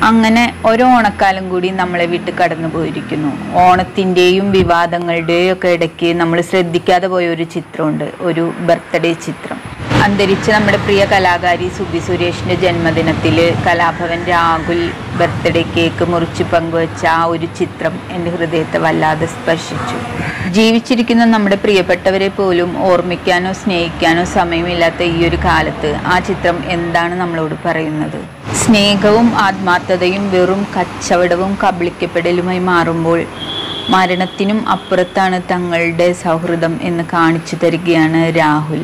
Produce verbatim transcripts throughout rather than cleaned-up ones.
അങ്ങനെ ഒരു ഓണക്കാലം കൂടി നമ്മളെ വിട്ട് കടന്നു പോയിരിക്കുന്നു. ഓണത്തിൻ്റെയും വിവാദങ്ങളുടെയും ഒക്കെ ഇടയ്ക്ക് നമ്മൾ ശ്രദ്ധിക്കാതെ പോയ ഒരു ചിത്രമുണ്ട്, ഒരു ബർത്ത്ഡേ ചിത്രം. അന്തരിച്ച നമ്മുടെ പ്രിയ കലാകാരി സുബി സുരേഷിൻ്റെ ജന്മദിനത്തിൽ കലാഭവൻ രാഹുൽ ബർത്ത്ഡേ കേക്ക് മുറിച്ച് പങ്കുവച്ച ആ ഒരു ചിത്രം എൻ്റെ ഹൃദയത്തെ വല്ലാതെ സ്പർശിച്ചു. ജീവിച്ചിരിക്കുന്ന നമ്മുടെ പ്രിയപ്പെട്ടവരെ പോലും ഓർമ്മിക്കാനോ സ്നേഹിക്കാനോ സമയമില്ലാത്ത ഈ ഒരു കാലത്ത് ആ ചിത്രം എന്താണ് നമ്മളോട് പറയുന്നത്? സ്നേഹവും ആത്മാർത്ഥതയും വെറും കച്ചവടവും കബളിക്കപ്പെടലുമായി മാറുമ്പോൾ മരണത്തിനും അപ്പുറത്താണ് തങ്ങളുടെ സൗഹൃദം എന്ന് കാണിച്ചു തരികയാണ് രാഹുൽ.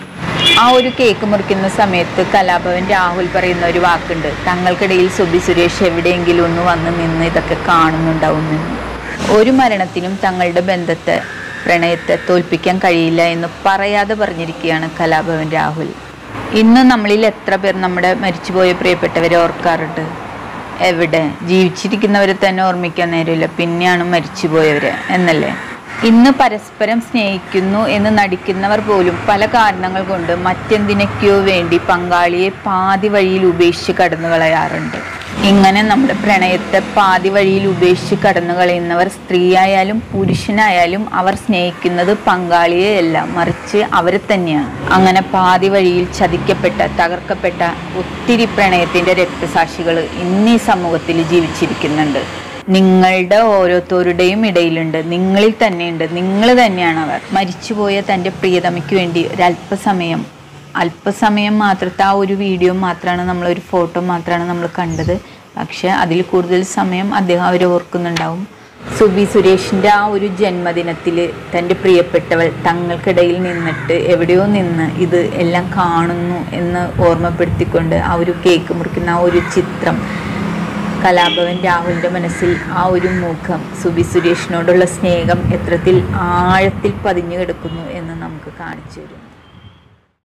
ആ ഒരു കേക്ക് മുറിക്കുന്ന സമയത്ത് കലാഭവൻ രാഹുൽ പറയുന്ന ഒരു വാക്കുണ്ട്, തങ്ങൾക്കിടയിൽ സുബി സുരേഷ് എവിടെയെങ്കിലും ഒന്ന് വന്ന് നിന്ന് ഇതൊക്കെ കാണുന്നുണ്ടാവുമെന്ന്. ഒരു മരണത്തിനും തങ്ങളുടെ ബന്ധത്തെ പ്രണയത്തെ തോൽപ്പിക്കാൻ കഴിയില്ല എന്ന് പറയാതെ പറഞ്ഞിരിക്കുകയാണ് കലാഭവൻ രാഹുൽ. ഇന്ന് നമ്മളിൽ എത്ര പേർ നമ്മുടെ മരിച്ചുപോയ പ്രിയപ്പെട്ടവരെ ഓർക്കാറുണ്ട്? എവിടെ? ജീവിച്ചിരിക്കുന്നവരെ തന്നെ ഓർമ്മിക്കാൻ നേരമില്ല, പിന്നെയാണ് മരിച്ചുപോയവരെ എന്നല്ലേ? ഇന്ന് പരസ്പരം സ്നേഹിക്കുന്നു എന്ന് നടിക്കുന്നവർ പോലും പല കാരണങ്ങൾ കൊണ്ട് മറ്റെന്തിനൊക്കെയോ വേണ്ടി പങ്കാളിയെ പാതി വഴിയിൽ ഉപേക്ഷിച്ച് കടന്നു കളയാറുണ്ട്. ഇങ്ങനെ നമ്മുടെ പ്രണയത്തെ പാതി വഴിയിൽ ഉപേക്ഷിച്ച് കടന്നു കളയുന്നവർ സ്ത്രീയായാലും പുരുഷനായാലും അവർ സ്നേഹിക്കുന്നത് പങ്കാളിയെയല്ല, മറിച്ച് അവരെ തന്നെയാണ്. അങ്ങനെ പാതി വഴിയിൽ ചതിക്കപ്പെട്ട തകർക്കപ്പെട്ട ഒത്തിരി പ്രണയത്തിൻ്റെ രക്തസാക്ഷികൾ ഇന്നീ സമൂഹത്തിൽ ജീവിച്ചിരിക്കുന്നുണ്ട്. നിങ്ങളുടെ ഓരോരുത്തരുടെയും ഇടയിലുണ്ട്, നിങ്ങളിൽ തന്നെയുണ്ട്, നിങ്ങൾ തന്നെയാണ് അവർ. മരിച്ചുപോയ തൻ്റെ പ്രിയതമയ്ക്ക് വേണ്ടി ഒരല്പസമയം അല്പസമയം മാത്രത്തെ ആ ഒരു വീഡിയോ മാത്രമാണ്, നമ്മളൊരു ഫോട്ടോ മാത്രമാണ് നമ്മൾ കണ്ടത്. പക്ഷെ അതിൽ കൂടുതൽ സമയം അദ്ദേഹം അവരെ ഓർക്കുന്നുണ്ടാവും. സുബി സുരേഷിൻ്റെ ആ ഒരു ജന്മദിനത്തിൽ തൻ്റെ പ്രിയപ്പെട്ടവൾ തങ്ങൾക്കിടയിൽ നിന്നിട്ട് എവിടെയോ നിന്ന് ഇത് എല്ലാം കാണുന്നു എന്ന് ഓർമ്മപ്പെടുത്തിക്കൊണ്ട് ആ ഒരു കേക്ക് മുറിക്കുന്ന ആ ഒരു ചിത്രം, കലാഭവൻ രാഹുലിൻ്റെ മനസ്സിൽ ആ ഒരു മുഖം, സുബി സുരേഷിനോടുള്ള സ്നേഹം എത്രത്തിൽ ആഴത്തിൽ പതിഞ്ഞു കിടക്കുന്നു എന്ന് നമുക്ക് കാണിച്ചു തരുന്നു.